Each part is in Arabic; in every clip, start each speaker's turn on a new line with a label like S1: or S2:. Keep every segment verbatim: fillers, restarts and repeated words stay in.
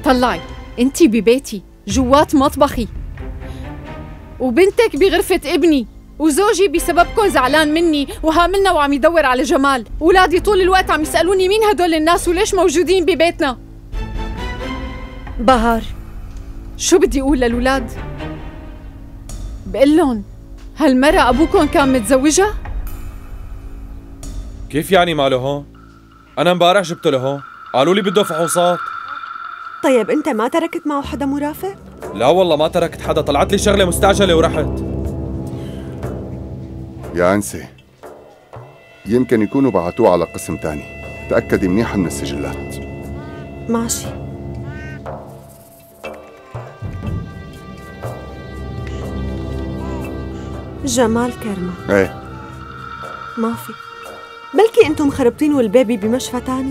S1: طلعي، انتي ببيتي جوات مطبخي، وبنتك بغرفة ابني، وزوجي بسببكن زعلان مني وهاملنا وعم يدور على جمال. ولادي طول الوقت عم يسألوني مين هدول الناس وليش موجودين ببيتنا.
S2: بهار،
S1: شو بدي أقول للولاد؟ بقلن هالمرة أبوكن كان متزوجها؟
S3: كيف يعني ماله هون؟ أنا امبارح جبته لهون، قالوا لي بده فحوصات.
S2: طيب أنت ما تركت معه حدا مرافق؟
S3: لا والله ما تركت حدا، طلعت لي شغلة مستعجلة ورحت.
S4: يا أنسة، يمكن يكونوا بعتوه على قسم تاني، تأكدي منيحة من السجلات.
S2: ماشي. جمال كرمة.
S4: ايه
S2: ما في، بلكي انتم مخربطين والبيبي بمشفى تاني.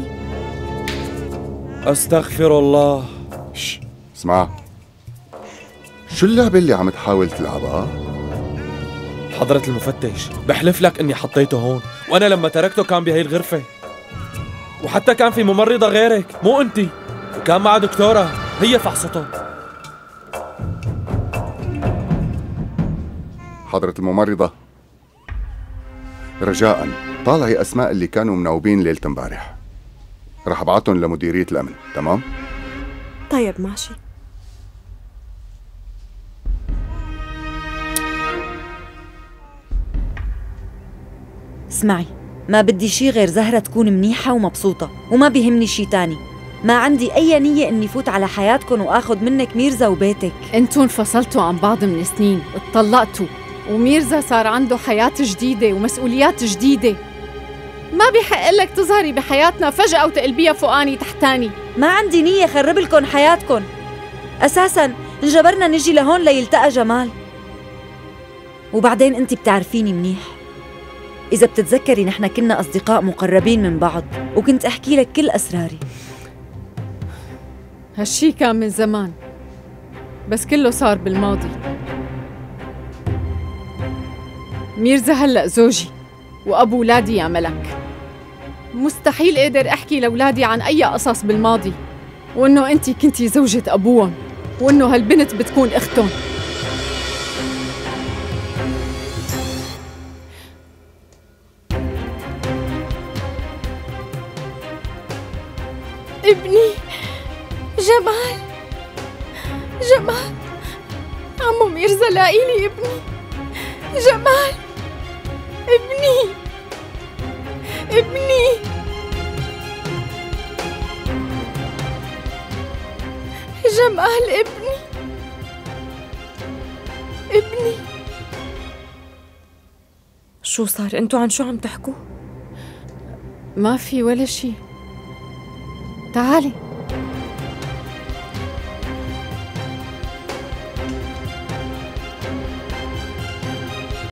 S3: استغفر الله.
S4: شش اسمع، شو اللعبة اللي عم تحاول تلعبها؟
S3: حضرة المفتش بحلف لك اني حطيته هون، وانا لما تركته كان بهي الغرفة، وحتى كان في ممرضة غيرك مو انتي، وكان معها دكتورة هي فحصته.
S4: حضرة الممرضة، رجاءً طالعي أسماء اللي كانوا مناوبين ليلة امبارح، رح ابعتهم لمديرية الأمن، تمام؟
S2: طيب ماشي.
S5: اسمعي، ما بدي شي غير زهرة تكون منيحة ومبسوطة، وما بيهمني شي تاني. ما عندي أي نية إني فوت على حياتكن وآخذ منك ميرزا وبيتك.
S1: انتوا انفصلتوا عن بعض من سنين، اتطلقتوا، وميرزا صار عنده حياة جديدة ومسؤوليات جديدة. ما بيحق لك تظهري بحياتنا فجأة وتقلبيها فوقاني تحتاني.
S5: ما عندي نية خرب لكم حياتكن. أساساً انجبرنا نجي لهون ليلتقى جمال. وبعدين أنت بتعرفيني منيح، إذا بتتذكري نحن كنا أصدقاء مقربين من بعض، وكنت أحكي لك كل أسراري.
S1: هالشي كان من زمان، بس كله صار بالماضي. ميرزا هلأ زوجي وأبو ولادي يا ملك. مستحيل أقدر أحكي لأولادي عن أي قصص بالماضي، وإنه أنتي كنتي زوجة أبوهم، وإنه هالبنت بتكون أختهم. ابني جمال، جمال، عمو ميرزا لاقيلي ابني جمال، ابني ابني جمال، ابني ابني.
S2: شو صار؟ انتوا عن شو عم تحكوا؟
S1: ما في ولا شي. تعالي.